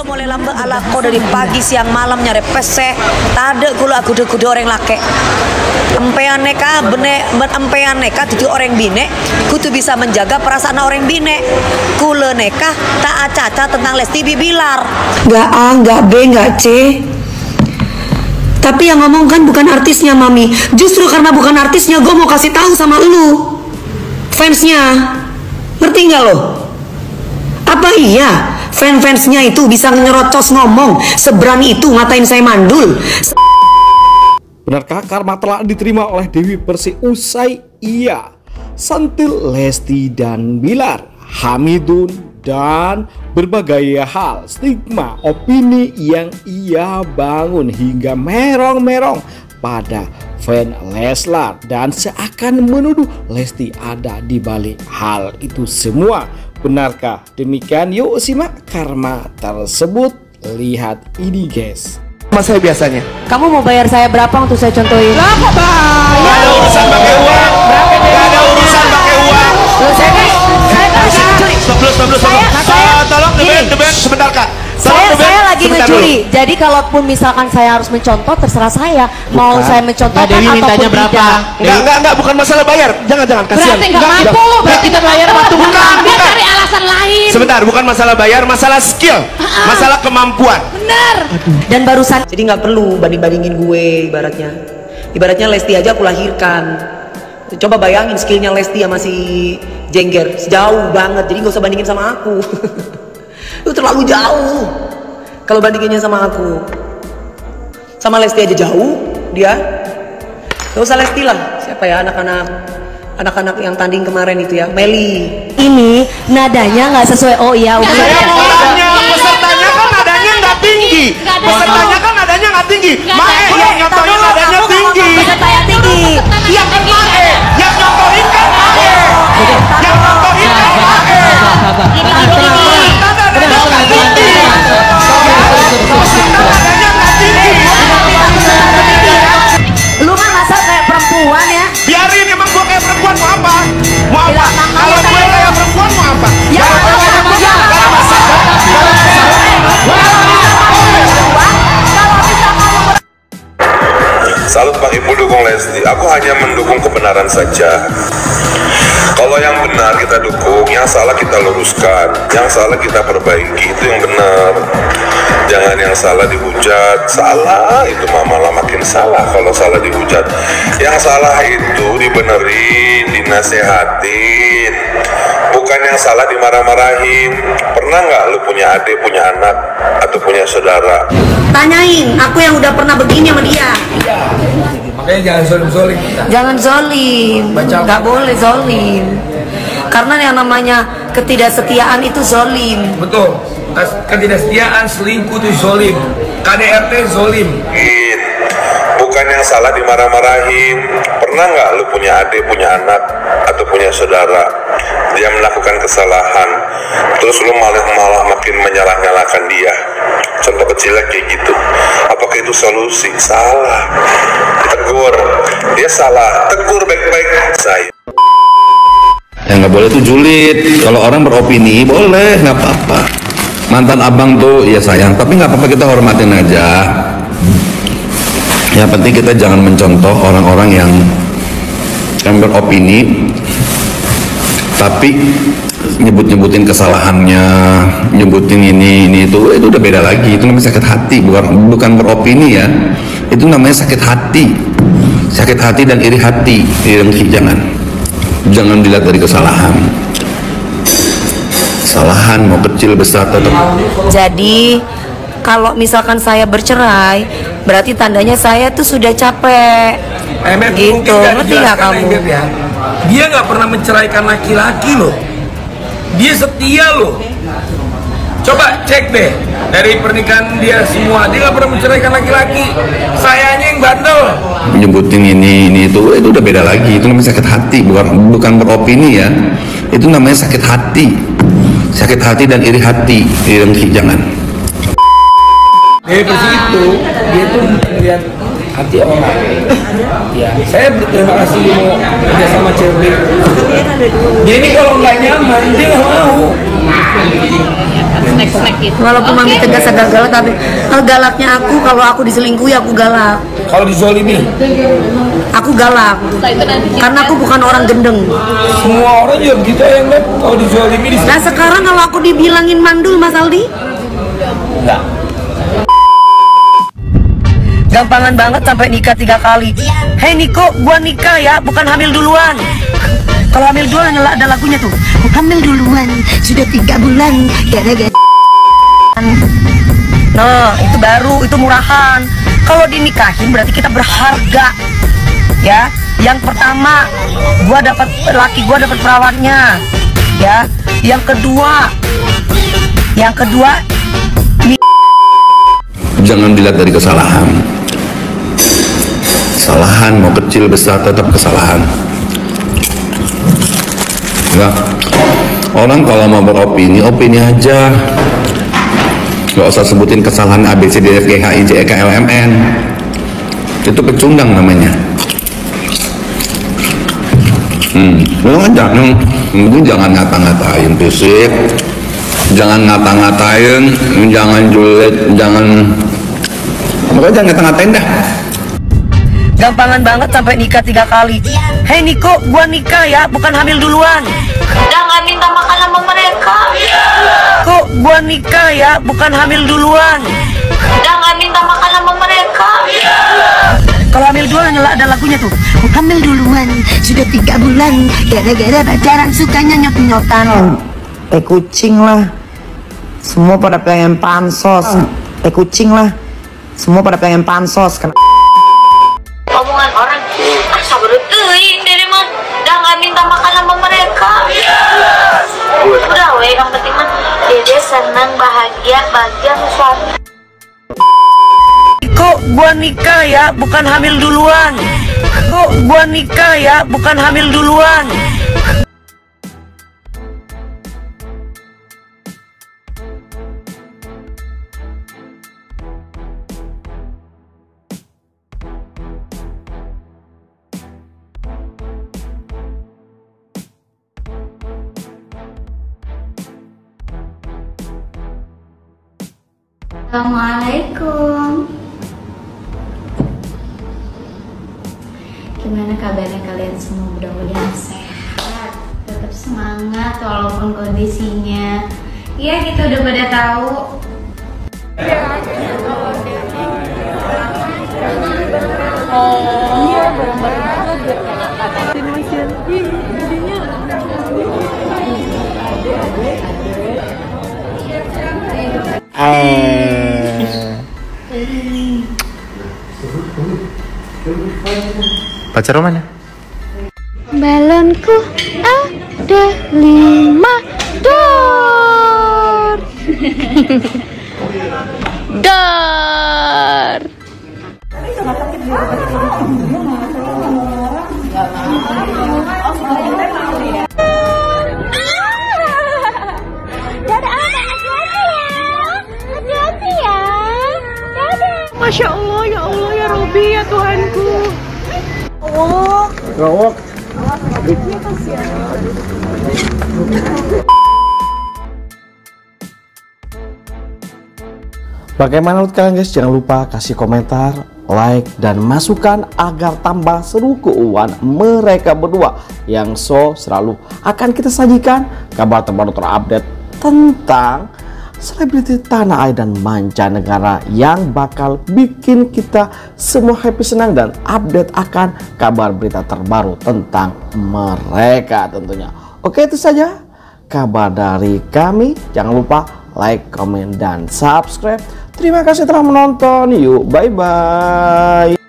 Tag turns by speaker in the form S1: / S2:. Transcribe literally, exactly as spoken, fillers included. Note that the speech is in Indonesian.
S1: Kulo mulai lambe ala ko dari pagi siang malam nyari pese. Tade kulo aku kudu orang lake. Empean neka bene empean neka tujuh orang bine. Kutu bisa menjaga perasaan orang bine. Kulo neka tak acaca tentang Lesti Bibilar.
S2: Gak A, gak B, gak C. Tapi yang ngomong kan bukan artisnya, Mami. Justru karena bukan artisnya, gue mau kasih tahu sama lu, fansnya. Ngerti nggak lo? Apa iya fans-fansnya itu bisa nyerocos ngomong seberani itu ngatain saya mandul?
S3: Benarkah karma telah diterima oleh Dewi Persik usai ia sentil Lesti dan Bilar, Hamidun, dan berbagai hal stigma opini yang ia bangun hingga merong-merong pada fan Leslar dan seakan menuduh Lesti ada di balik hal itu semua. Benarkah demikian? Yuk simak karma tersebut. Lihat ini guys.
S4: Mas saya biasanya.
S5: Kamu mau bayar saya berapa untuk saya contohin?
S4: Berapa bang? Gak ada urusan pakai uang. Gak ada urusan pakai uang.
S5: Loh, saya kan, saya kan curi.
S4: Stop dulu, stop dulu, stop dulu.
S5: Saya,
S4: Tolong deben, deben sebentar kak.
S5: Saya, saya lagi ngecuri. Jadi kalaupun misalkan saya harus mencontoh, terserah saya. Mau saya mencontohkan
S6: Dewi mintanya
S5: ataupun
S6: berapa?
S5: tidak.
S4: Enggak, enggak, enggak, bukan masalah bayar. Jangan, jangan, kasihan.
S6: Berarti nggak mampu, berarti kita bayar waktu bukan. Dia cari alasan lain.
S4: Sebentar, bukan masalah bayar, masalah skill, masalah kemampuan.
S6: Bener.
S5: Dan barusan
S1: Jadi nggak perlu banding-bandingin gue ibaratnya. Ibaratnya Lesti aja aku lahirkan. Coba bayangin skillnya Lesti sama si Jengger jauh banget. Jadi nggak usah bandingin sama aku. Itu terlalu jauh. Kalau bandinginnya sama aku, sama Lesti aja jauh dia. Gak usah Lesti lah. Siapa ya anak-anak anak-anak yang tanding kemarin itu ya, Meli.
S5: ini nadanya nggak sesuai. Oh iya, udah.
S4: Saya mau tanya, pesertanya kan nadanya nggak tinggi.
S6: Nggak ada.
S4: Pesertanya kan nadanya nggak tinggi.
S6: Nggak
S4: Mae
S6: ada.
S4: yang nyontohin nadanya tinggi.
S5: Saya tinggi.
S4: Yang kan Mae, yang nyontohin kan Mae. Yang nyontohin kan Mae.
S5: Lu mah masa kayak perempuan ya?
S4: Biarin, emang gua kayak perempuan mau apa? Mau apa? Kalau gue kayak perempuan mau apa?
S5: Ya,
S4: Kalau gue kayak perempuan
S5: ya.
S4: gak ada masalah.
S7: Salut Bang Ibu dukung Lesti. Aku hanya mendukung kebenaran saja. Kalau yang benar kita dukung, yang salah kita luruskan, yang salah kita perbaiki, itu yang benar. Jangan yang salah dihujat. Salah itu mah malah makin salah kalau salah dihujat. Yang salah itu dibenerin, dinasehatin. Bukan yang salah dimarah-marahin. Pernah nggak lu punya adik, punya anak, atau punya saudara?
S2: Tanyain, aku yang udah pernah begini sama dia.
S8: Makanya jangan zolim-zolim.
S2: Jangan zolim, nggak boleh zolim. Karena yang namanya ketidaksetiaan itu zolim.
S8: Betul. Ketidaksetiaan, selingkuh itu zolim. K D R T zolim.
S7: Bukan yang salah dimarah-marahin. Pernah nggak lu punya adik, punya anak, atau punya saudara, dia melakukan kesalahan, terus lu malah malah makin menyalah-nyalahkan dia? Contoh kecilnya kayak gitu. Apakah itu solusi? Salah. Tegur. Dia salah. Tegur baik-baik. Saya.
S9: Yang nggak boleh tuh julid. Kalau orang beropini boleh, nggak apa-apa. Mantan abang tuh ya sayang, tapi nggak apa-apa, kita hormatin aja. Yang penting kita jangan mencontoh orang-orang yang yang beropini tapi nyebut-nyebutin kesalahannya, nyebutin ini ini itu itu udah beda lagi. Itu namanya sakit hati, bukan bukan beropini ya. Itu namanya sakit hati. Sakit hati dan iri hati. Iri, jangan. Jangan dilihat dari kesalahan. Kesalahan mau kecil besar tetap.
S2: Jadi kalau misalkan saya bercerai, berarti tandanya saya tuh sudah capek.
S8: Eh, Beb,
S2: Gitu,
S8: mungkin nggak
S2: ngerti nggak
S8: dijelaskan,
S2: kamu?
S8: Beb, ya? Dia nggak pernah menceraikan laki-laki loh. Dia setia loh. Coba cek deh dari pernikahan dia semua, dia nggak pernah menceraikan laki-laki. Sayanya yang bandel.
S9: Nyebutin ini ini itu itu udah beda lagi. Itu namanya sakit hati, bukan bukan beropini ya. Itu namanya sakit hati. Sakit hati dan iri hati. Iri, jangan.
S8: Dari Persik itu, dia tuh melihat hati orang. Ya, saya berterima kasih mau kerja sama cewek. Dia ini kalau nggak nyaman, dia nggak mau.
S6: Snack-snack gitu.
S2: Walaupun mami tegas agak galak, tapi eh, galaknya aku kalau aku diselingkuhi aku galak.
S8: Kalau dizolimi,
S2: Aku galak. Karena aku bukan orang gendeng.
S8: semua orang juga gitu yang lihat. Kalau dizolimi di
S2: Nah sekarang kalau aku dibilangin mandul Mas Aldi,
S8: enggak.
S2: gampangan banget sampai nikah tiga kali. Hei Niko, gua nikah ya, bukan hamil duluan. Kalau hamil duluan ada lagunya tuh. Hamil duluan, sudah tiga bulan. Gara-gara. Nah, itu baru, itu murahan. Kalau dinikahin berarti kita berharga. Ya, yang pertama, gua dapat laki gua dapat perawatnya. Ya, yang kedua, yang kedua,
S9: Jangan dilihat dari kesalahan. Kesalahan mau kecil besar tetap kesalahan. Enggak. Orang kalau mau beropini, opini aja. Gak usah sebutin kesalahan A B C D F G H I J K L M N. Itu pecundang namanya. Hmm, jangan, jangan, jangan ngata-ngatain fisik, jangan ngata-ngatain, jangan julid, jangan, pokoknya jangan ngata-ngatain dah.
S2: gampangan banget sampai nikah tiga kali. Hei Niko, gua nikah ya, bukan hamil duluan.
S5: Jangan minta makan sama mereka.
S2: Kok gua nikah ya, bukan hamil duluan.
S5: Jangan minta makan sama mereka.
S2: Kalau hamil duluan ada lagunya tuh. Hamil duluan, sudah tiga bulan. Gara-gara pacaran sukanya nyot-nyotan.
S1: Teh kucing lah. Semua pada pengen pansos. Teh kucing lah. Semua pada pengen pansos. Karena
S5: Omongan orang, ah sabar teuing dari mah. Jangan minta makan sama mereka. Udah weh, yang penting mah Dede senang, bahagia, bahagia sama suami.
S2: Kok gua nikah ya, bukan hamil duluan. Kok gua nikah ya, bukan hamil duluan.
S10: Assalamualaikum. Gimana kabarnya kalian semua? Mudah-mudahan sehat, tetap semangat walaupun kondisinya ya kita udah pada tahu.
S11: Pacar mana?
S10: Balonku ada lima dor. Dor.
S6: Masya Allah, ya Allah, ya Robi, ya Tuhanku. Allah.
S3: Gawak. Bagaimana menurut kalian guys? Jangan lupa kasih komentar, like, dan masukan agar tambah seru keuangan mereka berdua yang so selalu akan kita sajikan kabar terbaru terupdate tentang selebriti tanah air dan mancanegara yang bakal bikin kita semua happy, senang, dan update akan kabar berita terbaru tentang mereka tentunya. Oke, itu saja kabar dari kami. Jangan lupa like, komen, dan subscribe. Terima kasih telah menonton. Yuk, bye-bye.